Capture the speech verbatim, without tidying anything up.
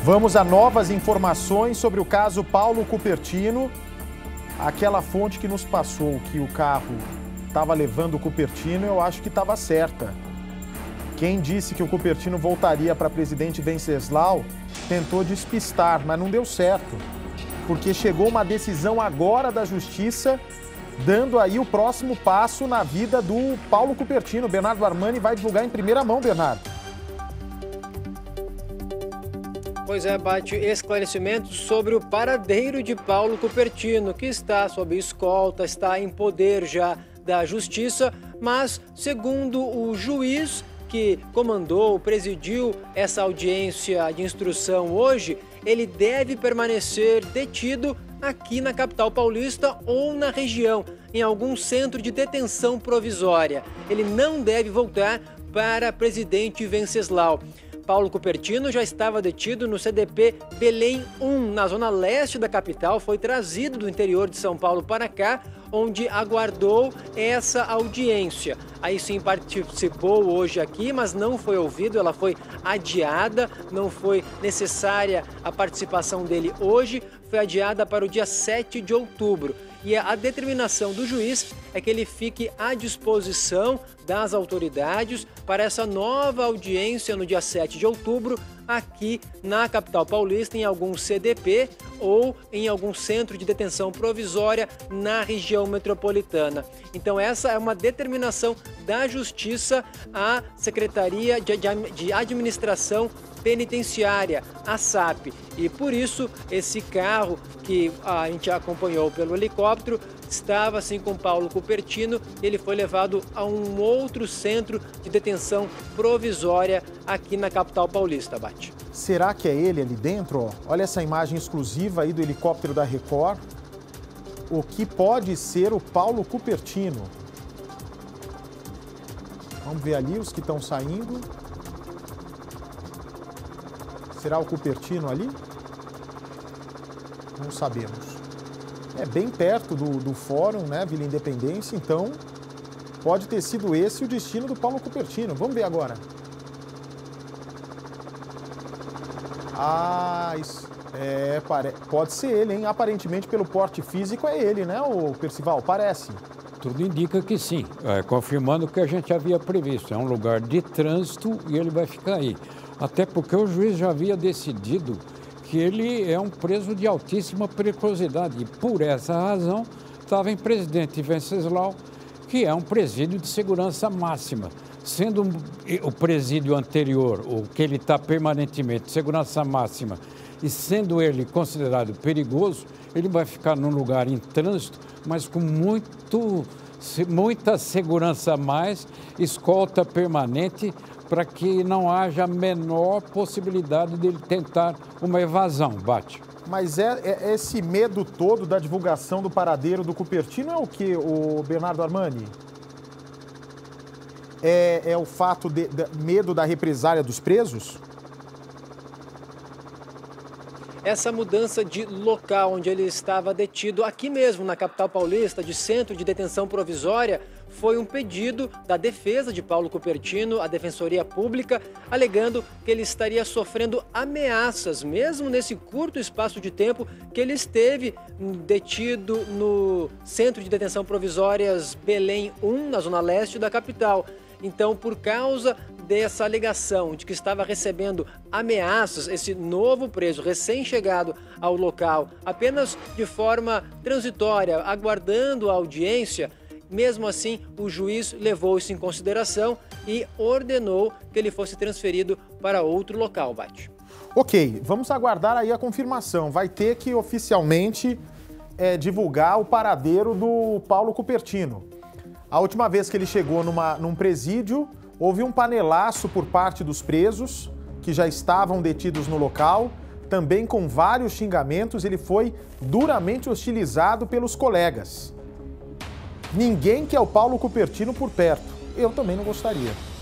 Vamos a novas informações sobre o caso Paulo Cupertino. Aquela fonte que nos passou que o carro estava levando o Cupertino, eu acho que estava certa. Quem disse que o Cupertino voltaria para presidente Venceslau tentou despistar, mas não deu certo. Porque chegou uma decisão agora da Justiça, dando aí o próximo passo na vida do Paulo Cupertino. Bernardo Armani vai divulgar em primeira mão, Bernardo. Pois é, Bate, esclarecimentos sobre o paradeiro de Paulo Cupertino, que está sob escolta, está em poder já da Justiça, mas, segundo o juiz que comandou, presidiu essa audiência de instrução hoje, ele deve permanecer detido aqui na capital paulista ou na região, em algum centro de detenção provisória. Ele não deve voltar para presidente Venceslau. Paulo Cupertino já estava detido no C D P Belém um, na zona leste da capital, foi trazido do interior de São Paulo para cá, onde aguardou essa audiência. Aí sim participou hoje aqui, mas não foi ouvido, ela foi adiada, não foi necessária a participação dele hoje, foi adiada para o dia sete de outubro. E a determinação do juiz é que ele fique à disposição das autoridades para essa nova audiência no dia sete de outubro, aqui na capital paulista, em algum C D P ou em algum centro de detenção provisória na região metropolitana. Então essa é uma determinação da Justiça à Secretaria de Administração Penitenciária, a S A P. E por isso esse carro que a gente acompanhou pelo helicóptero estava assim com Paulo Cupertino, ele foi levado a um outro centro de detenção provisória aqui na capital paulista, Bate. Será que é ele ali dentro? Ó? Olha essa imagem exclusiva aí do helicóptero da Record. O que pode ser o Paulo Cupertino? Vamos ver ali os que estão saindo. Será o Cupertino ali? Não sabemos. É bem perto do, do fórum, né, Vila Independência, então pode ter sido esse o destino do Paulo Cupertino. Vamos ver agora. Ah, isso é, pode ser ele, hein? Aparentemente, pelo porte físico, é ele, né, o Percival? Parece. Tudo indica que sim, é, confirmando o que a gente havia previsto. É um lugar de trânsito e ele vai ficar aí. Até porque o juiz já havia decidido que ele é um preso de altíssima periculosidade. E por essa razão, estava em presidente Venceslau, que é um presídio de segurança máxima. Sendo o presídio anterior, o que ele está permanentemente, segurança máxima, e sendo ele considerado perigoso, ele vai ficar num lugar em trânsito, mas com muito, muita segurança a mais, escolta permanente, para que não haja a menor possibilidade de ele tentar uma evasão, Bate. Mas é, é esse medo todo da divulgação do paradeiro do Cupertino é o que, o Bernardo Armani? É, é o fato de, de medo da represália dos presos? Essa mudança de local onde ele estava detido, aqui mesmo na capital paulista, de centro de detenção provisória, foi um pedido da defesa de Paulo Cupertino, a Defensoria Pública, alegando que ele estaria sofrendo ameaças, mesmo nesse curto espaço de tempo que ele esteve detido no Centro de Detenção Provisórias Belém um, na zona leste da capital. Então, por causa dessa alegação de que estava recebendo ameaças, esse novo preso recém-chegado ao local, apenas de forma transitória, aguardando a audiência, mesmo assim, o juiz levou isso em consideração e ordenou que ele fosse transferido para outro local, Bate. Ok, vamos aguardar aí a confirmação. Vai ter que oficialmente é, divulgar o paradeiro do Paulo Cupertino. A última vez que ele chegou numa, num presídio, houve um panelaço por parte dos presos que já estavam detidos no local, também com vários xingamentos. Ele foi duramente hostilizado pelos colegas. Ninguém quer o Paulo Cupertino por perto. Eu também não gostaria.